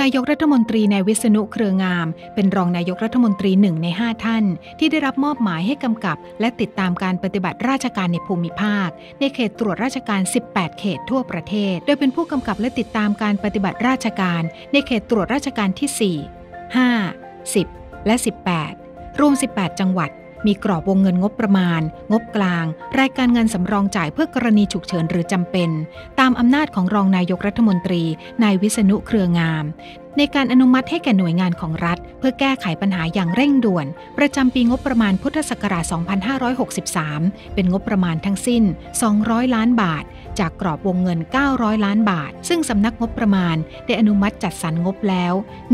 นายกรัฐมนตรีนายวิษณุเครืองามเป็นรองนายกรัฐมนตรี1 ใน 5 ท่านที่ได้รับมอบหมายให้กำกับและติดตามการปฏิบัติราชการในภูมิภาคในเขตตรวจราชการ18เขตทั่วประเทศโดยเป็นผู้กำกับและติดตามการปฏิบัติราชการในเขตตรวจราชการที่4 5 10และ18รวม18จังหวัดมีกรอบวงเงินงบประมาณงบกลางรายการเงินสำรองจ่ายเพื่อกรณีฉุกเฉินหรือจำเป็นตามอำนาจของรองนายกรัฐมนตรีนายวิษณุเครืองามในการอนุมัติให้แก่หน่วยงานของรัฐเพื่อแก้ไขปัญหาอย่างเร่งด่วนประจำปีงบประมาณพุทธศักราช 2563 เป็นงบประมาณทั้งสิ้น 200 ล้านบาทจากกรอบวงเงิน 900 ล้านบาทซึ่งสำนักงบประมาณได้อนุมัติจัดสรรงบแล้ว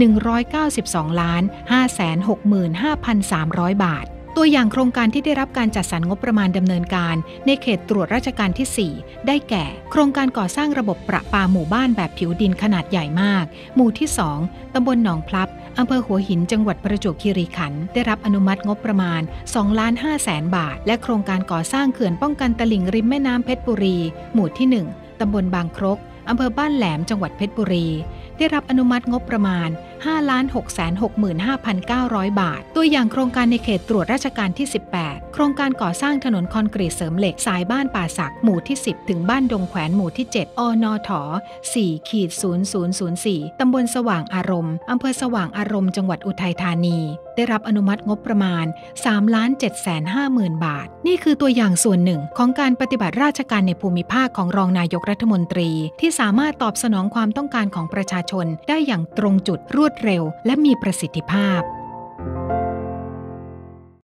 192,565,300 บาทตัวอย่างโครงการที่ได้รับการจัดสรรงบประมาณดำเนินการในเขตตรวจราชการที่ 4 ได้แก่โครงการก่อสร้างระบบประปาหมู่บ้านแบบผิวดินขนาดใหญ่มากหมู่ที่ 2 ตำบลหนองพลับอำเภอหัวหินจังหวัดประจวบคีรีขันธ์ได้รับอนุมัติงบประมาณ 2,500,000 บาทและโครงการก่อสร้างเขื่อนป้องกันตลิ่งริมแม่น้ำเพชรบุรีหมู่ที่ 1 ตำบลบางครกอำเภอบ้านแหลมจังหวัดเพชรบุรีได้รับอนุมัติงบประมาณ 5,665,900 บาทตัวอย่างโครงการในเขตตรวจราชการที่ 18 โครงการก่อสร้างถนนคอนกรีตเสริมเหล็กสายบ้านป่าสักหมู่ที่ 10 ถึงบ้านดงแขวนหมู่ที่ 7 อนถ4-0004 ตำบลสว่างอารมณ์อำเภอสว่างอารมณ์จังหวัดอุทัยธานีได้รับอนุมัติงบประมาณ 3,750,000 บาทนี่คือตัวอย่างส่วนหนึ่งของการปฏิบัติราชการในภูมิภาคของรองนายกรัฐมนตรีที่สามารถตอบสนองความต้องการของประชาชนได้อย่างตรงจุดรวดเร็วและมีประสิทธิภาพ